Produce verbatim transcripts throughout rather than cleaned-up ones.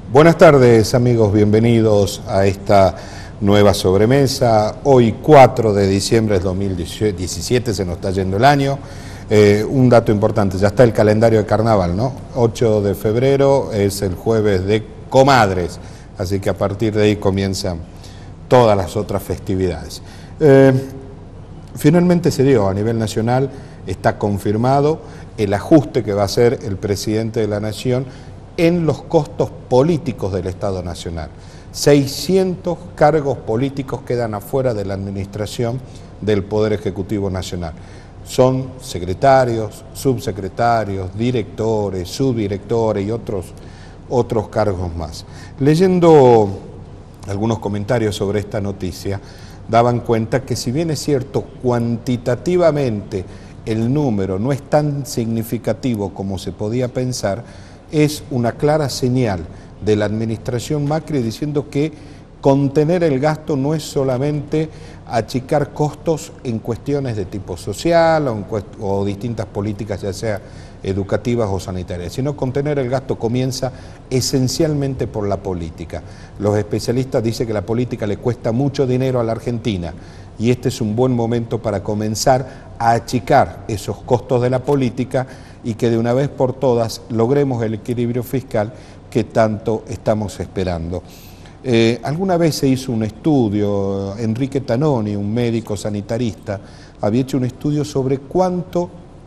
Buenas tardes, amigos, bienvenidos a esta nueva sobremesa. Hoy cuatro de diciembre de dos mil diecisiete, se nos está yendo el año. Eh, un dato importante, ya está el calendario de carnaval, ¿no? ocho de febrero es el jueves de Comadres, así que a partir de ahí comienzan todas las otras festividades. Eh, finalmente se dio a nivel nacional, está confirmado el ajuste que va a hacer el presidente de la Nación en los costos políticos del Estado Nacional. seiscientos cargos políticos quedan afuera de la administración del Poder Ejecutivo Nacional. Son secretarios, subsecretarios, directores, subdirectores y otros, otros cargos más. Leyendo algunos comentarios sobre esta noticia, daban cuenta que si bien es cierto, cuantitativamente el número no es tan significativo como se podía pensar, es una clara señal de la administración Macri diciendo que contener el gasto no es solamente achicar costos en cuestiones de tipo social o, en o distintas políticas, ya sea educativas o sanitarias, sino contener el gasto comienza esencialmente por la política. Los especialistas dicen que la política le cuesta mucho dinero a la Argentina y este es un buen momento para comenzar a achicar esos costos de la política y que de una vez por todas logremos el equilibrio fiscal que tanto estamos esperando. Eh, alguna vez se hizo un estudio, Enrique Tanoni, un médico sanitarista, había hecho un estudio sobre cuánto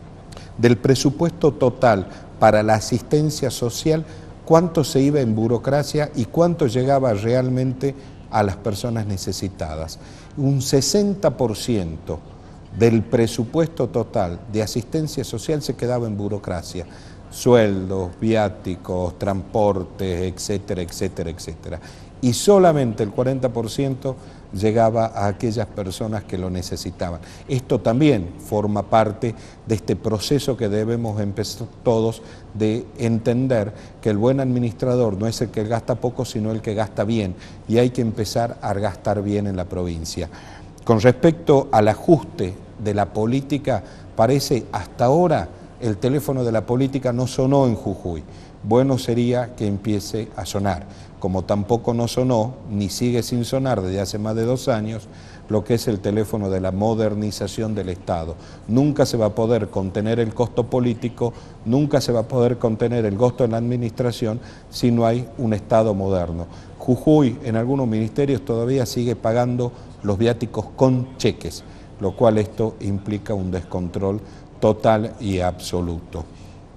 del presupuesto total para la asistencia social, cuánto se iba en burocracia y cuánto llegaba realmente a las personas necesitadas. Un sesenta por ciento del presupuesto total de asistencia social se quedaba en burocracia, sueldos, viáticos, transportes, etcétera, etcétera, etcétera. Y solamente el cuarenta por ciento llegaba a aquellas personas que lo necesitaban. Esto también forma parte de este proceso que debemos empezar todos de entender que el buen administrador no es el que gasta poco, sino el que gasta bien, y hay que empezar a gastar bien en la provincia. Con respecto al ajuste de la política, parece hasta ahora el teléfono de la política no sonó en Jujuy. Bueno sería que empiece a sonar, como tampoco no sonó, ni sigue sin sonar desde hace más de dos años, lo que es el teléfono de la modernización del Estado. Nunca se va a poder contener el costo político, nunca se va a poder contener el costo en la administración si no hay un Estado moderno. Jujuy en algunos ministerios todavía sigue pagando los viáticos con cheques, lo cual esto implica un descontrol total y absoluto.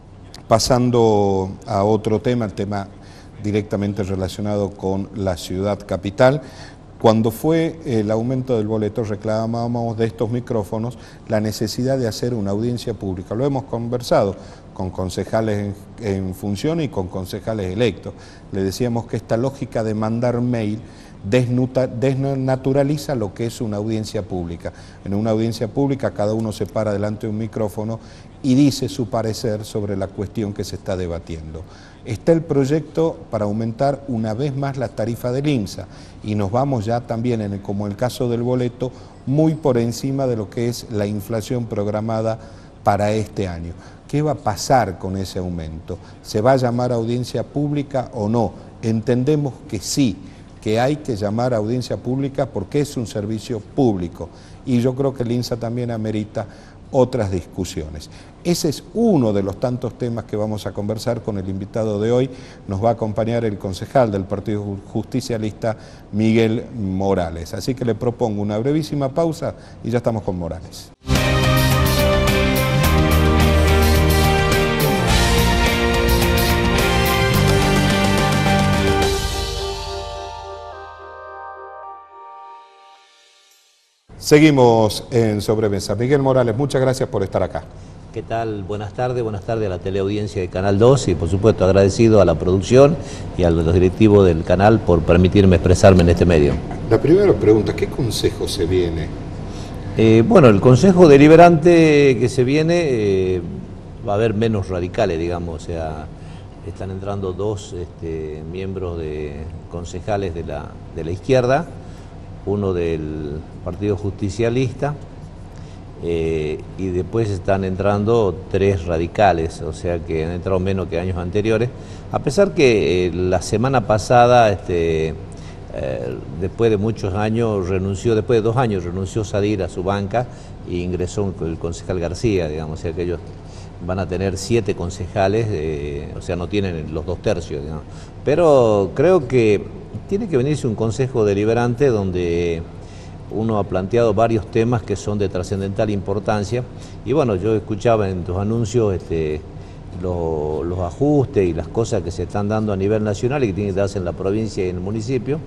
Pasando a otro tema, el tema directamente relacionado con la ciudad capital, cuando fue el aumento del boleto reclamábamos de estos micrófonos la necesidad de hacer una audiencia pública. Lo hemos conversado con concejales en, en función y con concejales electos. Le decíamos que esta lógica de mandar mail desnaturaliza lo que es una audiencia pública. En una audiencia pública cada uno se para delante de un micrófono y dice su parecer sobre la cuestión que se está debatiendo. Está el proyecto para aumentar una vez más la tarifa del INSA y nos vamos ya también, en el, como el caso del boleto, muy por encima de lo que es la inflación programada para este año. ¿Qué va a pasar con ese aumento? ¿Se va a llamar audiencia pública o no? Entendemos que sí, que hay que llamar a audiencia pública porque es un servicio público y yo creo que el INSA también amerita otras discusiones. Ese es uno de los tantos temas que vamos a conversar con el invitado de hoy. Nos va a acompañar el concejal del Partido Justicialista, Miguel Morales. Así que le propongo una brevísima pausa y ya estamos con Morales. Seguimos en Sobremesa. Miguel Morales, muchas gracias por estar acá. ¿Qué tal? Buenas tardes, buenas tardes a la teleaudiencia de Canal dos y por supuesto agradecido a la producción y a los directivos del canal por permitirme expresarme en este medio. La primera pregunta, ¿qué consejo se viene? Eh, bueno, el consejo deliberante que se viene eh, va a haber menos radicales, digamos, o sea, están entrando dos este, miembros de concejales de la, de la izquierda, uno del Partido Justicialista eh, y después están entrando tres radicales, o sea que han entrado menos que años anteriores, a pesar que eh, la semana pasada, este, eh, después de muchos años, renunció, después de dos años renunció Sadir a su banca e ingresó el concejal García, digamos, o sea que ellos van a tener siete concejales, eh, o sea, no tienen los dos tercios, digamos. Pero creo que tiene que venirse un consejo deliberante donde uno ha planteado varios temas que son de trascendental importancia, y bueno, yo escuchaba en tus anuncios este, lo, los ajustes y las cosas que se están dando a nivel nacional y que tienen que darse en la provincia y en el municipio,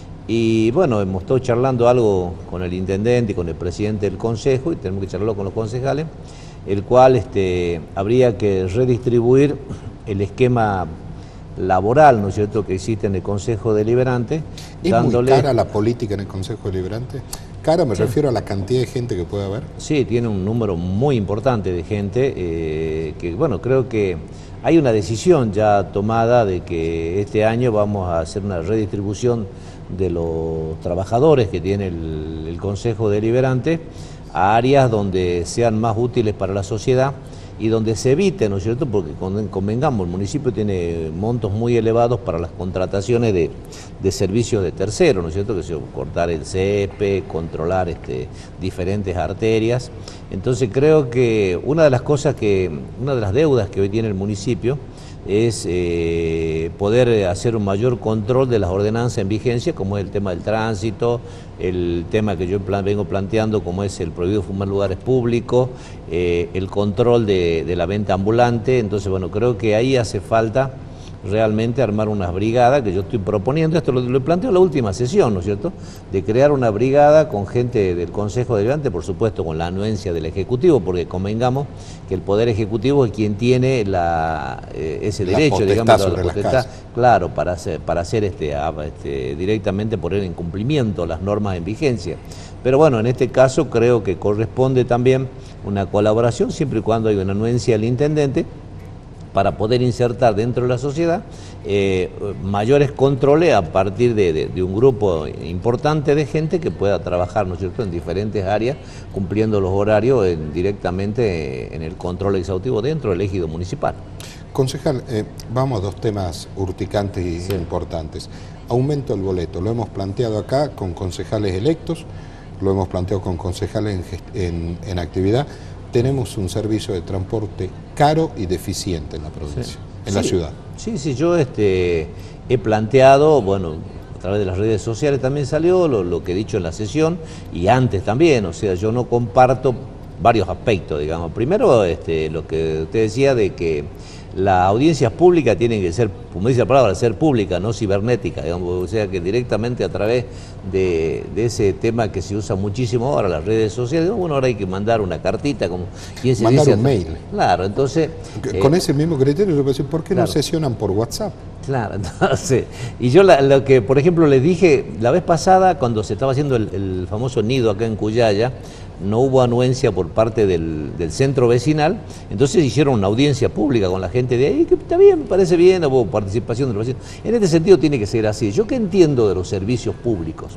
y bueno, hemos estado charlando algo con el intendente y con el presidente del consejo, y tenemos que charlarlo con los concejales, el cual este, habría que redistribuir el esquema laboral, ¿no es cierto?, que existe en el Consejo Deliberante. ¿Es dándole... muy cara la política en el Consejo Deliberante? Cara, me sí. refiero a la cantidad de gente que puede haber. Sí, tiene un número muy importante de gente, eh, que bueno, creo que hay una decisión ya tomada de que este año vamos a hacer una redistribución de los trabajadores que tiene el, el Consejo Deliberante a áreas donde sean más útiles para la sociedad y donde se evite, ¿no es cierto?, porque convengamos, el municipio tiene montos muy elevados para las contrataciones de, de servicios de terceros, ¿no es cierto?, que se cortar el césped, controlar este, diferentes arterias. Entonces creo que una de las cosas que, una de las deudas que hoy tiene el municipio es eh, poder hacer un mayor control de las ordenanzas en vigencia, como es el tema del tránsito, el tema que yo plan, vengo planteando, como es el prohibido fumar en lugares públicos, eh, el control de, de la venta ambulante. Entonces, bueno, creo que ahí hace falta realmente armar unas brigadas, que yo estoy proponiendo, esto lo, lo planteo en la última sesión, ¿no es cierto?, de crear una brigada con gente del Consejo Deliberante, por supuesto con la anuencia del Ejecutivo, porque convengamos que el Poder Ejecutivo es quien tiene la, eh, ese la derecho, digamos, sobre la potestad, claro, para hacer, para hacer este, este, directamente poner en cumplimiento las normas en vigencia. Pero bueno, en este caso creo que corresponde también una colaboración, siempre y cuando hay una anuencia del intendente, para poder insertar dentro de la sociedad eh, mayores controles a partir de, de, de un grupo importante de gente que pueda trabajar, ¿no es cierto?, en diferentes áreas, cumpliendo los horarios en, directamente en el control exhaustivo dentro del ejido municipal. Concejal, eh, vamos a dos temas urticantes y sí. importantes. Aumento del boleto, lo hemos planteado acá con concejales electos, lo hemos planteado con concejales en, en, en actividad. Tenemos un servicio de transporte caro y deficiente en la provincia, sí. en sí. la ciudad. Sí, sí, yo este, he planteado, bueno, a través de las redes sociales también salió lo, lo que he dicho en la sesión y antes también, o sea, yo no comparto varios aspectos, digamos. Primero, este, lo que usted decía de que las audiencias públicas tienen que ser, como dice la palabra, ser públicas, no cibernéticas, digamos, o sea que directamente a través de, de ese tema que se usa muchísimo ahora, las redes sociales, bueno, ahora hay que mandar una cartita, como quien se mandar dice, un mail. Claro, entonces... Con eh, ese mismo criterio yo puedo decir, ¿por qué claro. no sesionan por WhatsApp? Claro, entonces, y yo la, lo que, por ejemplo, les dije la vez pasada, cuando se estaba haciendo el, el famoso nido acá en Cuyaya, no hubo anuencia por parte del, del centro vecinal, entonces hicieron una audiencia pública con la gente de ahí, que está bien, me parece bien, hubo participación de los vecinos. En este sentido tiene que ser así. Yo que entiendo de los servicios públicos,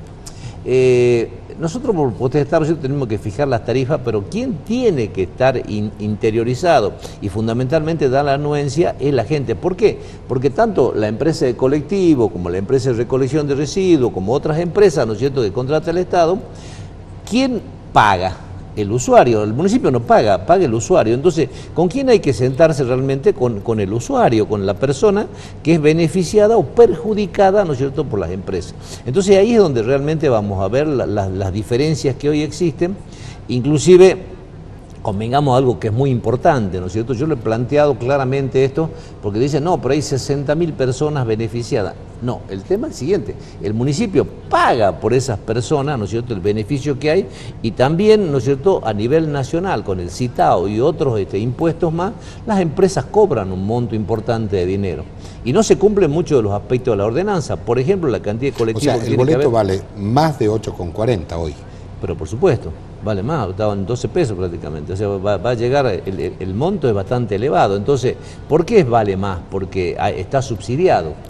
eh, nosotros por potestad tenemos que fijar las tarifas, pero quien tiene que estar in, interiorizado y fundamentalmente dar la anuencia es la gente. ¿Por qué? Porque tanto la empresa de colectivo como la empresa de recolección de residuos, como otras empresas, ¿no es cierto?, que contrata el Estado, ¿quién paga? El usuario. El municipio no paga, paga el usuario. Entonces, ¿con quién hay que sentarse realmente? Con, con el usuario, con la persona que es beneficiada o perjudicada, ¿no es cierto?, por las empresas. Entonces ahí es donde realmente vamos a ver la, la, las diferencias que hoy existen, inclusive... Convengamos algo que es muy importante, ¿no es cierto? Yo le he planteado claramente esto, porque dicen, no, pero hay sesenta mil personas beneficiadas. No, el tema es el siguiente, el municipio paga por esas personas, ¿no es cierto?, el beneficio que hay, y también, ¿no es cierto?, a nivel nacional, con el CITAO y otros este, impuestos más, las empresas cobran un monto importante de dinero. Y no se cumplen muchos de los aspectos de la ordenanza, por ejemplo, la cantidad de colectivos... O sea, el boleto vale más de ocho con cuarenta hoy. Pero por supuesto, vale más, estaban doce pesos prácticamente, o sea, va, va a llegar, el, el, el monto es bastante elevado. Entonces, ¿por qué vale más? Porque está subsidiado. Claro.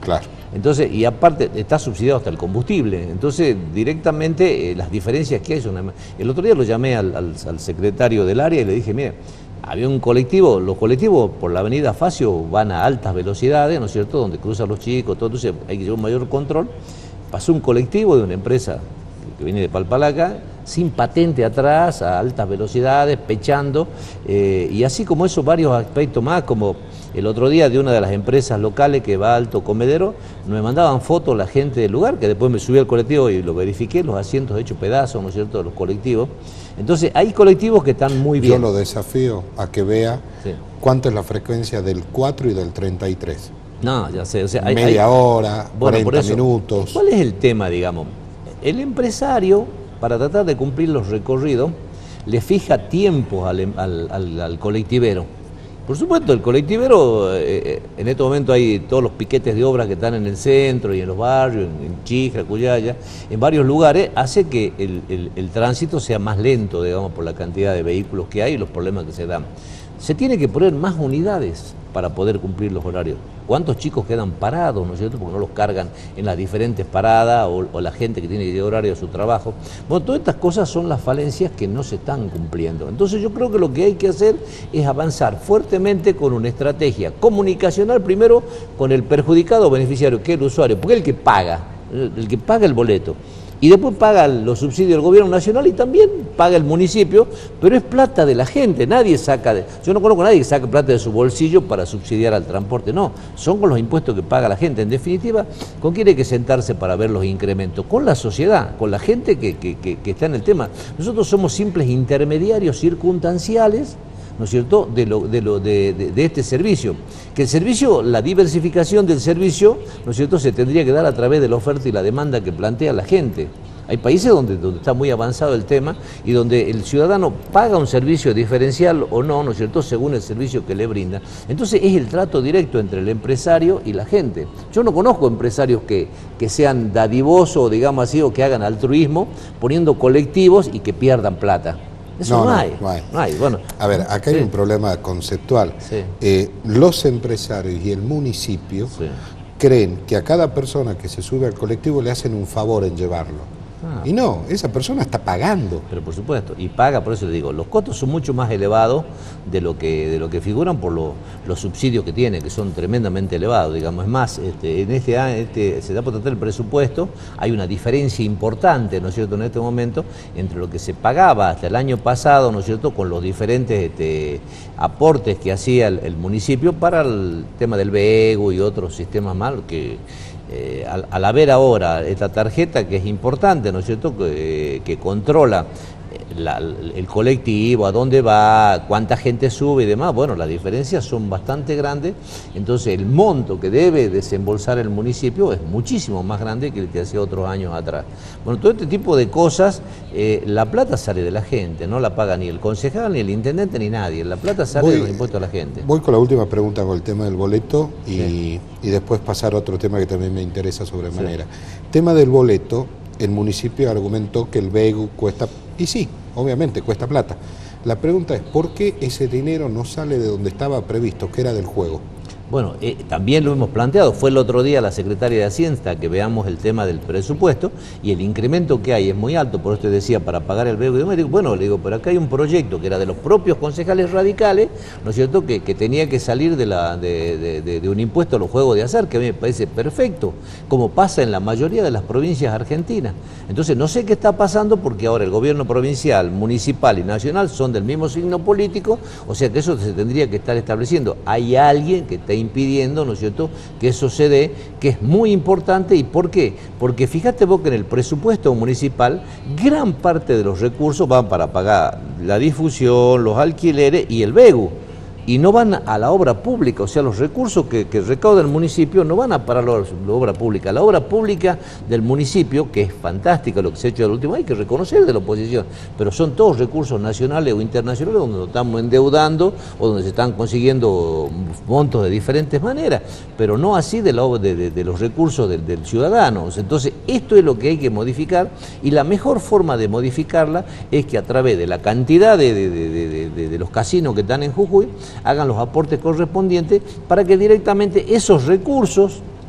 Entonces, y aparte está subsidiado hasta el combustible, entonces directamente eh, las diferencias que hay son... Una... El otro día lo llamé al, al, al secretario del área y le dije, mire, había un colectivo, los colectivos por la avenida Facio van a altas velocidades, ¿no es cierto?, donde cruzan los chicos, todo, entonces hay que llevar un mayor control. Pasó un colectivo de una empresa que viene de Palpalaca, sin patente atrás, a altas velocidades, pechando, eh, y así como eso, varios aspectos más, como el otro día de una de las empresas locales que va a Alto Comedero, me mandaban fotos la gente del lugar, que después me subí al colectivo y lo verifiqué, los asientos hechos pedazos, ¿no es cierto?, de los colectivos. Entonces, hay colectivos que están muy bien. Yo lo desafío a que vea sí. cuánto es la frecuencia del cuatro y del treinta y tres. No, ya sé, o sea, hay, media hay, hora, bueno, cuarenta minutos. ¿Cuál es el tema, digamos? El empresario, para tratar de cumplir los recorridos, le fija tiempos al, al, al, al colectivero. Por supuesto, el colectivero, eh, en este momento hay todos los piquetes de obras que están en el centro y en los barrios, en, en Chijra, Cuyaya, en varios lugares, hace que el, el, el tránsito sea más lento, digamos, por la cantidad de vehículos que hay y los problemas que se dan. Se tiene que poner más unidades para poder cumplir los horarios. ¿Cuántos chicos quedan parados, no es cierto?, porque no los cargan en las diferentes paradas o, o la gente que tiene que ir de horario a su trabajo? Bueno, todas estas cosas son las falencias que no se están cumpliendo. Entonces yo creo que lo que hay que hacer es avanzar fuertemente con una estrategia comunicacional, primero con el perjudicado beneficiario, que es el usuario, porque es el que paga, el que paga el boleto. Y después paga los subsidios del gobierno nacional y también paga el municipio, pero es plata de la gente, nadie saca, de, yo no conozco a nadie que saque plata de su bolsillo para subsidiar al transporte, no, son con los impuestos que paga la gente. En definitiva, ¿con quién hay que sentarse para ver los incrementos? Con la sociedad, con la gente que, que, que, que está en el tema. Nosotros somos simples intermediarios circunstanciales, ¿no es cierto?, de, lo, de, lo, de, de, de este servicio. Que el servicio, la diversificación del servicio, ¿no es cierto?, se tendría que dar a través de la oferta y la demanda que plantea la gente. Hay países donde, donde está muy avanzado el tema y donde el ciudadano paga un servicio diferencial o no, ¿no es cierto?, según el servicio que le brinda. Entonces es el trato directo entre el empresario y la gente. Yo no conozco empresarios que, que sean dadivosos, digamos así, o que hagan altruismo poniendo colectivos y que pierdan plata. Eso no, no, hay, no, hay. no hay. Bueno, a ver, acá sí. hay un problema conceptual. Sí. Eh, los empresarios y el municipio sí. creen que a cada persona que se sube al colectivo le hacen un favor en llevarlo. Ah. Y no, esa persona está pagando. Pero por supuesto, y paga, por eso le digo, los costos son mucho más elevados de lo que, de lo que figuran por lo, los subsidios que tiene, que son tremendamente elevados, digamos. Es más, este, en este año este, se da por tratar el presupuesto, hay una diferencia importante, ¿no es cierto?, en este momento, entre lo que se pagaba hasta el año pasado, ¿no es cierto?, con los diferentes este, aportes que hacía el, el municipio para el tema del B E G U y otros sistemas más que... Eh, al, al haber ahora esta tarjeta que es importante, ¿no es cierto?, que, que controla la, el colectivo, a dónde va, cuánta gente sube y demás, bueno, las diferencias son bastante grandes, entonces el monto que debe desembolsar el municipio es muchísimo más grande que el que hacía otros años atrás. Bueno, todo este tipo de cosas, eh, la plata sale de la gente, no la paga ni el concejal, ni el intendente, ni nadie, la plata sale voy, de los impuestos a la gente. Voy con la última pregunta con el tema del boleto y, sí. y después pasar a otro tema que también me interesa sobremanera. Sí. Tema del boleto, el municipio argumentó que el B E G U cuesta, y sí, obviamente cuesta plata. La pregunta es, ¿por qué ese dinero no sale de donde estaba previsto, que era del juego? Bueno, eh, también lo hemos planteado, fue el otro día la secretaria de Hacienda que veamos el tema del presupuesto y el incremento que hay es muy alto, por eso te decía, para pagar el B E G U. Y digo, bueno, le digo, pero acá hay un proyecto que era de los propios concejales radicales, ¿no es cierto?, que, que tenía que salir de, la, de, de, de, de un impuesto a los juegos de azar, que a mí me parece perfecto, como pasa en la mayoría de las provincias argentinas. Entonces no sé qué está pasando porque ahora el gobierno provincial, municipal y nacional son del mismo signo político, o sea que eso se tendría que estar estableciendo. Hay alguien que está impidiendo, ¿no es cierto?, que eso se dé, que es muy importante. ¿Y por qué? Porque fíjate vos que en el presupuesto municipal gran parte de los recursos van para pagar la difusión, los alquileres y el B E G U. Y no van a la obra pública, o sea, los recursos que, que recauda el municipio no van a para la, la obra pública. La obra pública del municipio, que es fantástica lo que se ha hecho del último, hay que reconocer de la oposición, pero son todos recursos nacionales o internacionales donde nos estamos endeudando o donde se están consiguiendo montos de diferentes maneras, pero no así de, la, de, de, de los recursos del, del ciudadano. Entonces, esto es lo que hay que modificar y la mejor forma de modificarla es que a través de la cantidad de, de, de, de, de, de los casinos que están en Jujuy, hagan los aportes correspondientes para que directamente esos recursos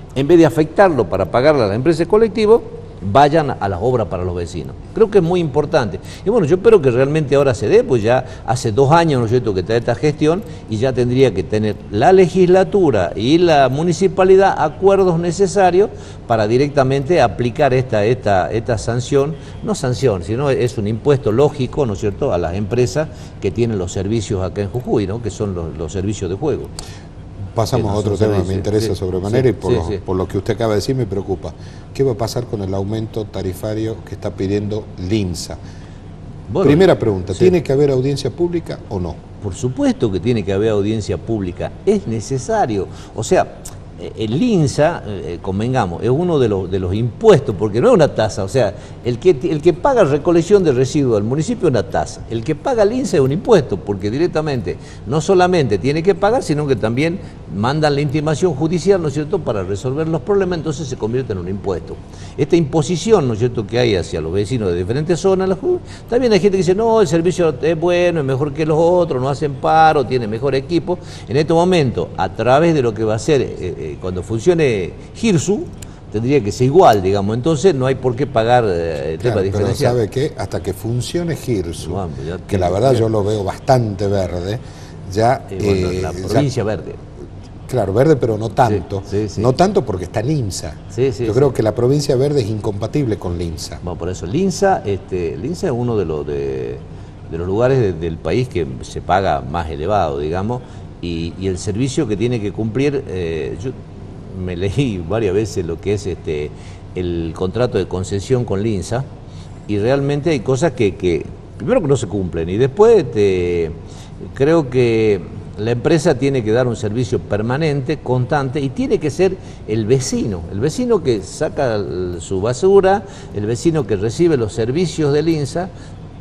en vez de afectarlo para pagarle a la empresa colectivo, vayan a las obras para los vecinos. Creo que es muy importante. Y bueno, yo espero que realmente ahora se dé, pues ya hace dos años, ¿no es cierto?, que está esta gestión y ya tendría que tener la legislatura y la municipalidad acuerdos necesarios para directamente aplicar esta, esta, esta sanción, no sanción, sino es un impuesto lógico, ¿no es cierto?, a las empresas que tienen los servicios acá en Jujuy, ¿no?, que son los, los servicios de juego. Pasamos a otro tema, me interesa sí, sobremanera sí, y por, sí, lo, sí. por lo que usted acaba de decir me preocupa. ¿Qué va a pasar con el aumento tarifario que está pidiendo LINSA? Bueno, Primera pregunta, sí. ¿Tiene que haber audiencia pública o no? Por supuesto que tiene que haber audiencia pública, es necesario. O sea, el LINSA, eh, convengamos, es uno de los, de los impuestos, porque no es una tasa, o sea, el que, el que paga recolección de residuos del municipio es una tasa, el que paga LINSA es un impuesto, porque directamente no solamente tiene que pagar, sino que también mandan la intimación judicial, ¿no es cierto?, para resolver los problemas, entonces se convierte en un impuesto. Esta imposición, ¿no es cierto?, que hay hacia los vecinos de diferentes zonas, también hay gente que dice, no, el servicio es bueno, es mejor que los otros, no hacen paro, tiene mejor equipo. En este momento, a través de lo que va a ser, eh, cuando funcione GIRSU, tendría que ser igual, digamos, entonces no hay por qué pagar eh, el claro, tema diferencial. Pero ¿sabe qué? Hasta que funcione GIRSU, bueno, pues que la verdad yo lo veo bastante verde, ya... Eh, bueno, eh, la provincia ya, verde. Claro, verde, pero no tanto. Sí, sí, sí. No tanto porque está LINSA. Sí, sí, yo sí. creo que la provincia verde es incompatible con LINSA. Bueno, por eso, LINSA, este, LINSA es uno de los, de, de los lugares de, del país que se paga más elevado, digamos, y, y el servicio que tiene que cumplir, eh, yo me leí varias veces lo que es este el contrato de concesión con LINSA, y realmente hay cosas que, que primero que no se cumplen, y después te, creo que la empresa tiene que dar un servicio permanente, constante, y tiene que ser el vecino, el vecino que saca su basura, el vecino que recibe los servicios del LINSA,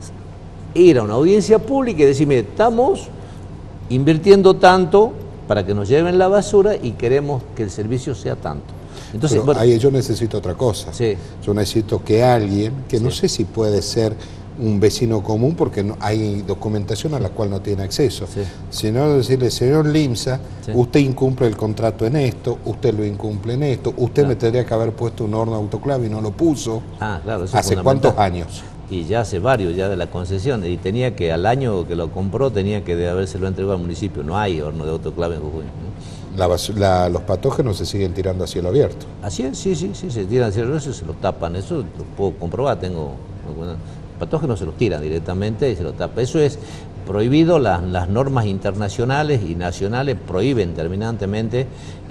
ir a una audiencia pública y decir, mire, estamos invirtiendo tanto para que nos lleven la basura y queremos que el servicio sea tanto. Entonces, Pero bueno, ahí yo necesito otra cosa. Sí. Yo necesito que alguien, que sí. no sé si puede ser un vecino común porque no, hay documentación a la cual no tiene acceso, sí. sino decirle, señor LINSA, sí. usted incumple el contrato en esto, usted lo incumple en esto, usted claro. me tendría que haber puesto un horno autoclave y no lo puso. Ah, claro, eso ¿Hace cuántos años? Y ya hace varios ya de la concesión, y tenía que al año que lo compró tenía que de habérselo entregado al municipio. No hay horno de autoclave en Jujuy. La, la, los patógenos se siguen tirando a cielo abierto. Así es, sí, sí, sí, se tiran a cielo abierto y se los tapan. Eso lo puedo comprobar, tengo... patógenos se los tiran directamente y se los tapan. Eso es prohibido, las, las normas internacionales y nacionales prohíben terminantemente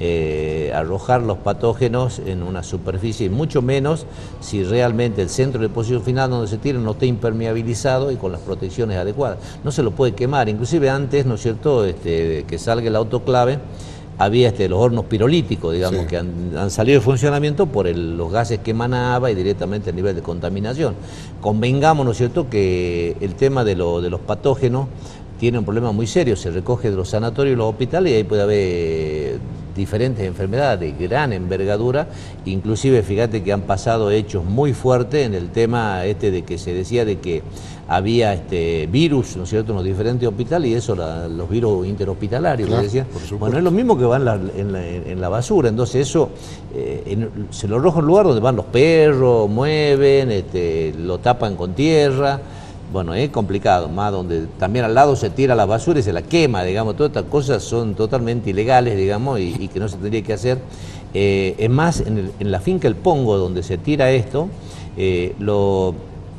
eh, arrojar los patógenos en una superficie, y mucho menos si realmente el centro de deposición final donde se tiran no está impermeabilizado y con las protecciones adecuadas. No se lo puede quemar, inclusive antes, ¿no es cierto?, este, que salga el autoclave, había este, los hornos pirolíticos, digamos, sí. que han, han salido de funcionamiento por el, los gases que emanaba y directamente el nivel de contaminación. Convengamos, ¿no es cierto?, que el tema de, lo, de los patógenos tiene un problema muy serio, se recoge de los sanatorios y los hospitales y ahí puede haber diferentes enfermedades de gran envergadura, inclusive fíjate que han pasado hechos muy fuertes en el tema este de que se decía de que había este virus, ¿no es cierto?, en los diferentes hospitales, y eso, la, los virus interhospitalarios, claro, decían. Bueno, es lo mismo que va en la, en la, en la basura, entonces eso eh, en, se lo arroja en un lugar donde van los perros, mueven, este, lo tapan con tierra. Bueno, es complicado, más donde también al lado se tira la basura y se la quema, digamos, todas estas cosas son totalmente ilegales, digamos, y, y que no se tendría que hacer. Eh, es más, en, el, en la finca El Pongo, donde se tira esto, eh, lo...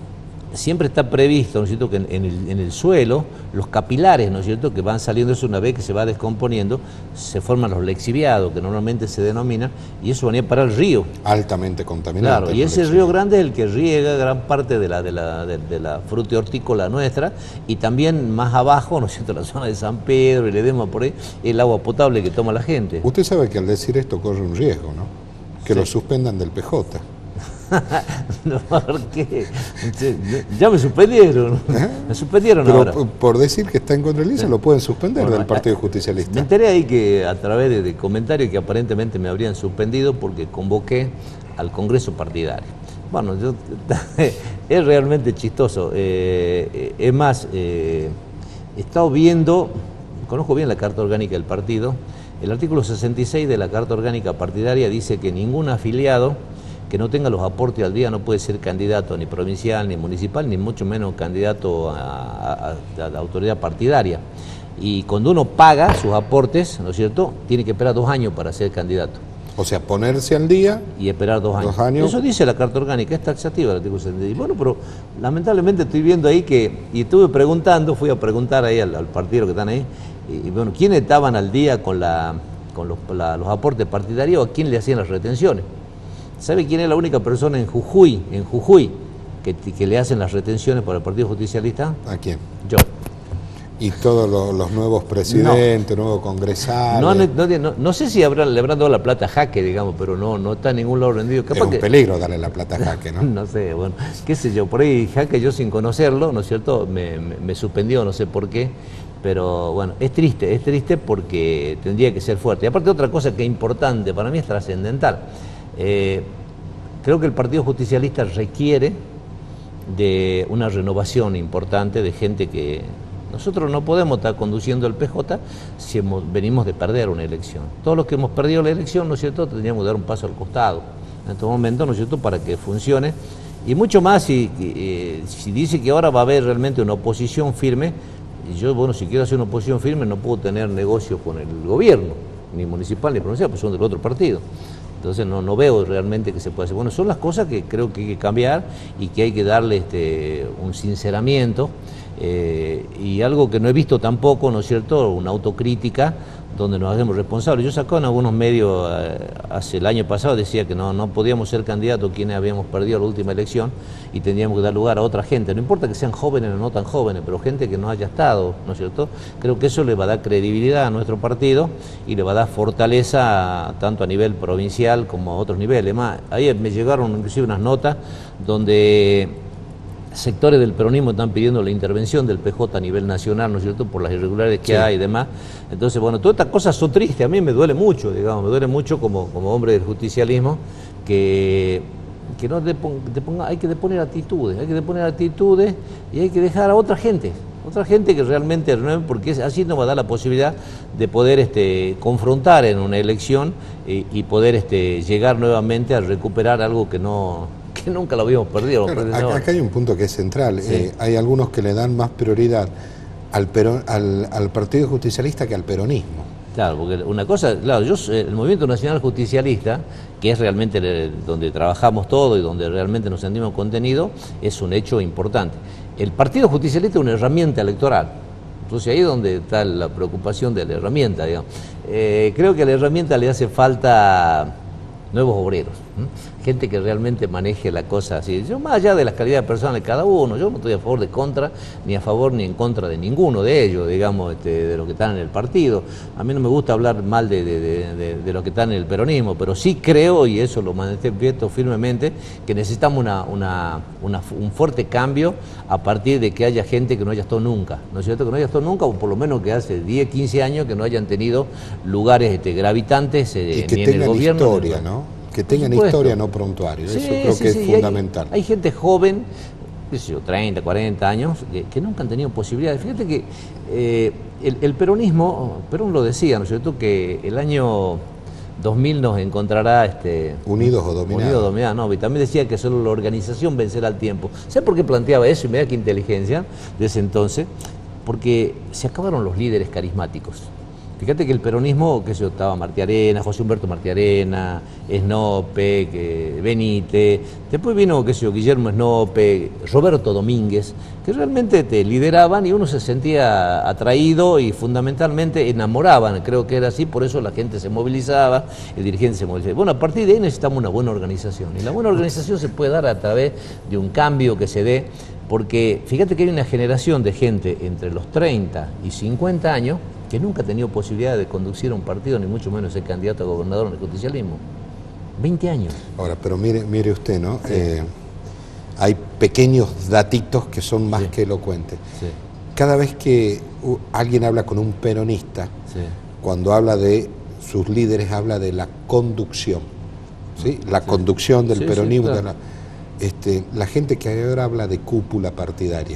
siempre está previsto, ¿no es cierto?, que en, en, el, en el suelo, los capilares, ¿no es cierto?, que van saliendo eso una vez que se va descomponiendo, se forman los lexiviados, que normalmente se denominan, y eso venía para el río. Altamente contaminado. Claro, y ese río grande es el que riega gran parte de la, de la, de, de la fruta hortícola nuestra, y también más abajo, ¿no es cierto?, la zona de San Pedro y Ledesma, por ahí, el agua potable que toma la gente. Usted sabe que al decir esto corre un riesgo, ¿no? Que sí. lo suspendan del P J. No, ¿por qué? Ya me suspendieron. ¿Eh? Me suspendieron Pero ahora. Por decir que está en contra del LINSA, sí. lo pueden suspender bueno, del Partido Justicialista. Me enteré ahí que a través de, de comentarios que aparentemente me habrían suspendido porque convoqué al Congreso partidario. Bueno, yo, es realmente chistoso. Eh, es más, eh, he estado viendo, conozco bien la carta orgánica del partido, El artículo sesenta y seis de la Carta Orgánica Partidaria dice que ningún afiliado que no tenga los aportes al día no puede ser candidato ni provincial, ni municipal, ni mucho menos candidato a, a, a la autoridad partidaria. Y cuando uno paga sus aportes, ¿no es cierto?, tiene que esperar dos años para ser candidato. O sea, ponerse al día y esperar dos años. dos años. Eso dice la Carta Orgánica, es taxativa el artículo setenta y seis. Bueno, pero lamentablemente estoy viendo ahí que, y estuve preguntando, fui a preguntar ahí al, al partido que están ahí, y bueno, ¿quiénes estaban al día con, la, con los, la, los aportes partidarios? ¿A quién le hacían las retenciones? ¿Sabe quién es la única persona en Jujuy, en Jujuy, que, que le hacen las retenciones para el Partido Justicialista? ¿A quién? Yo. Y todos los, los nuevos presidentes, no. nuevos congresales. No, no, no, no sé si habrán, le habrán dado la plata a Jaque, digamos, pero no, no está en ningún lado rendido. Capaz es un que, peligro darle la plata a Jaque, ¿no? No sé, bueno, qué sé yo, por ahí Jaque yo sin conocerlo, ¿no es cierto?, me, me, me suspendió, no sé por qué, pero bueno, es triste, es triste porque tendría que ser fuerte. Y aparte otra cosa que es importante, para mí es trascendental. Eh, creo que el Partido Justicialista requiere de una renovación importante de gente que... Nosotros no podemos estar conduciendo el P J si hemos, venimos de perder una elección. Todos los que hemos perdido la elección, ¿no es cierto?, tendríamos que dar un paso al costado en estos momentos, ¿no es cierto?, para que funcione. Y mucho más si, eh, si dice que ahora va a haber realmente una oposición firme. Y yo, bueno, si quiero hacer una oposición firme no puedo tener negocio con el gobierno, ni municipal ni provincial, pues son del otro partido. Entonces no, no veo realmente que se pueda hacer. Bueno, son las cosas que creo que hay que cambiar y que hay que darle este, un sinceramiento. Eh, y algo que no he visto tampoco, ¿no es cierto?, una autocrítica donde nos hacemos responsables. Yo sacaba en algunos medios eh, hace el año pasado, decía que no, no podíamos ser candidatos quienes habíamos perdido la última elección y tendríamos que dar lugar a otra gente, no importa que sean jóvenes o no tan jóvenes, pero gente que no haya estado, ¿no es cierto? Creo que eso le va a dar credibilidad a nuestro partido y le va a dar fortaleza tanto a nivel provincial como a otros niveles. Más, ahí me llegaron inclusive unas notas donde sectores del peronismo están pidiendo la intervención del P J a nivel nacional, ¿no es cierto?, por las irregularidades que sí. hay y demás. Entonces, bueno, todas estas cosas son tristes, a mí me duele mucho, digamos, me duele mucho como, como hombre del justicialismo, que, que no depon, deponga, hay que deponer actitudes, hay que deponer actitudes y hay que dejar a otra gente, otra gente que realmente renueve, porque así nos va a dar la posibilidad de poder este, confrontar en una elección y, y poder este, llegar nuevamente a recuperar algo que no... que nunca lo habíamos perdido. Claro, acá, acá hay un punto que es central. Sí. Eh, hay algunos que le dan más prioridad al, peron, al, al Partido Justicialista que al peronismo. Claro, porque una cosa, claro, yo el Movimiento Nacional Justicialista, que es realmente el, donde trabajamos todo y donde realmente nos sentimos contenido, es un hecho importante. El Partido Justicialista es una herramienta electoral. Entonces ahí es donde está la preocupación de la herramienta, digamos. Eh, creo que a la herramienta le hace falta nuevos obreros, ¿eh? Gente que realmente maneje la cosa así. Yo, más allá de las calidades personales de cada uno, yo no estoy a favor de contra, ni a favor ni en contra de ninguno de ellos, digamos, este, de los que están en el partido. A mí no me gusta hablar mal de, de, de, de, de los que están en el peronismo, pero sí creo, y eso lo manifiesto firmemente, que necesitamos una, una, una, un fuerte cambio a partir de que haya gente que no haya estado nunca, ¿no es cierto? Que no haya estado nunca, o por lo menos que hace diez, quince años que no hayan tenido lugares este, gravitantes eh, y que ni en el gobierno. Historia, ¿no? Que tengan historia, no prontuario, sí, eso creo sí, que sí. es fundamental. Hay, hay gente joven, qué sé yo, treinta, cuarenta años, que, que nunca han tenido posibilidades. Fíjate que eh, el, el peronismo, Perón lo decía, ¿no es cierto?, que el año dos mil nos encontrará... Este, unidos o dominados. Unidos o dominados, no, y también decía que solo la organización vencerá al tiempo. ¿Sabes por qué planteaba eso? Y me da que inteligencia de ese entonces, porque se acabaron los líderes carismáticos. Fíjate que el peronismo, que se estaba Martiarena, José Humberto Martiarena, Snope, que, Benítez, después vino, qué sé yo, Guillermo Snope, Roberto Domínguez, que realmente te lideraban y uno se sentía atraído y fundamentalmente enamoraban, creo que era así, por eso la gente se movilizaba, el dirigente se movilizaba. Bueno, a partir de ahí necesitamos una buena organización, y la buena organización se puede dar a través de un cambio que se dé, porque fíjate que hay una generación de gente entre los treinta y cincuenta años que nunca ha tenido posibilidad de conducir un partido, ni mucho menos ser candidato a gobernador en el justicialismo. veinte años. Ahora, pero mire, mire usted, ¿no? Sí. Eh, hay pequeños datitos que son más sí. que elocuentes. Sí. Cada vez que uh, alguien habla con un peronista, sí. cuando habla de sus líderes, habla de la conducción, ¿sí? La sí. conducción del sí, peronismo. Sí, claro. de la, este, la gente que ahora habla de cúpula partidaria.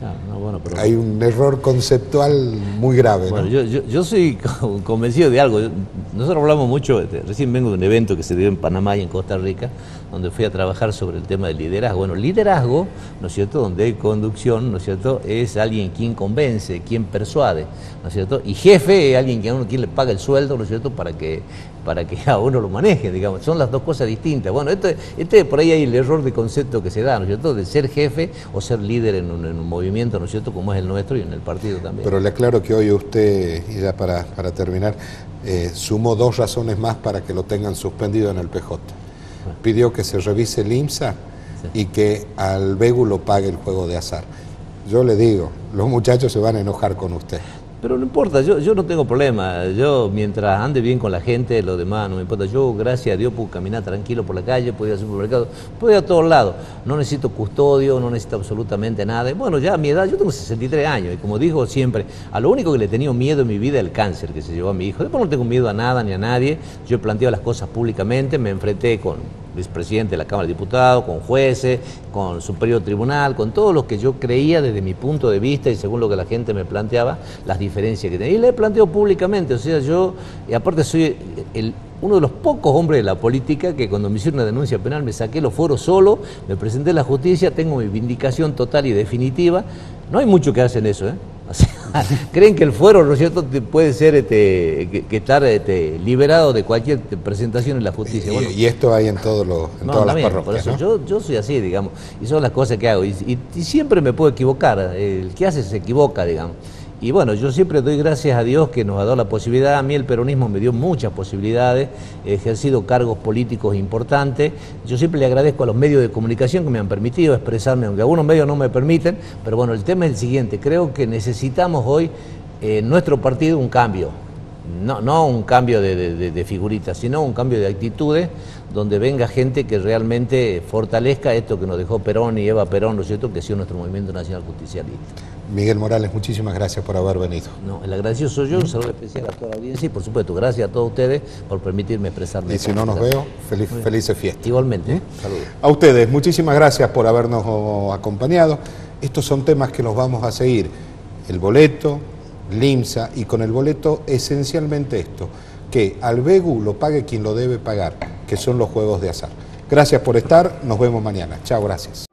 Claro, no, bueno, pero... Hay un error conceptual muy grave. Bueno, ¿no? yo, yo, yo soy convencido de algo. Nosotros hablamos mucho, este, recién vengo de un evento que se dio en Panamá y en Costa Rica, donde fui a trabajar sobre el tema del liderazgo. Bueno, liderazgo, ¿no es cierto?, donde hay conducción, ¿no es cierto?, es alguien quien convence, quien persuade, ¿no es cierto?, y jefe es alguien que a uno quien le paga el sueldo, ¿no es cierto?, para que, para que a uno lo maneje, digamos. Son las dos cosas distintas. Bueno, este, este por ahí hay el error de concepto que se da, ¿no es cierto?, de ser jefe o ser líder en un, en un movimiento, ¿no es cierto?, como es el nuestro y en el partido también. Pero le aclaro que hoy usted, y ya para, para terminar, eh, sumó dos razones más para que lo tengan suspendido en el P J. Pidió que se revise el IMSA sí. y que al Begu lo pague el juego de azar. Yo le digo, los muchachos se van a enojar con usted. Pero no importa, yo, yo no tengo problema. Yo, mientras ande bien con la gente, lo demás no me importa. Yo, gracias a Dios, puedo caminar tranquilo por la calle, puedo ir al supermercado, puedo ir a todos lados. No necesito custodio, no necesito absolutamente nada. Y bueno, ya a mi edad, yo tengo sesenta y tres años, y como digo siempre, a lo único que le he tenido miedo en mi vida es el cáncer que se llevó a mi hijo. Después no tengo miedo a nada ni a nadie. Yo he planteado las cosas públicamente, me enfrenté con vicepresidente de la Cámara de Diputados, con jueces, con Superior Tribunal, con todo lo que yo creía desde mi punto de vista y según lo que la gente me planteaba, las diferencias que tenía. Y le he planteado públicamente, o sea, yo, y aparte soy el, uno de los pocos hombres de la política que cuando me hicieron una denuncia penal me saqué los foros solo, me presenté a la justicia, tengo mi vindicación total y definitiva. No hay muchos que hacen eso, ¿eh? O sea, creen que el fuero, ¿no es cierto?, puede ser este, que, que estar este, liberado de cualquier presentación en la justicia. Y, bueno, y esto hay en, todos los, en no, todas también, las parroquias, por eso, ¿no? yo, yo soy así, digamos, y son las cosas que hago. Y, y, y siempre me puedo equivocar, el que hace se equivoca, digamos. Y bueno, yo siempre doy gracias a Dios que nos ha dado la posibilidad. A mí el peronismo me dio muchas posibilidades, he ejercido cargos políticos importantes. Yo siempre le agradezco a los medios de comunicación que me han permitido expresarme, aunque algunos medios no me permiten. Pero bueno, el tema es el siguiente, creo que necesitamos hoy en nuestro partido un cambio. No, no un cambio de, de, de figuritas, sino un cambio de actitudes, donde venga gente que realmente fortalezca esto que nos dejó Perón y Eva Perón, ¿no es cierto?, que ha sido nuestro movimiento nacional justicialista. Miguel Morales, muchísimas gracias por haber venido. No, el agradecido soy yo, un saludo especial a toda la audiencia y por supuesto gracias a todos ustedes por permitirme expresarme. Y si no nos veo, feliz, felices fiestas. Igualmente, ¿Mm? saludos. A ustedes, muchísimas gracias por habernos acompañado. Estos son temas que los vamos a seguir. El boleto, el IMSA, y con el boleto esencialmente esto, que al Begu lo pague quien lo debe pagar, que son los juegos de azar. Gracias por estar, nos vemos mañana. Chao, gracias.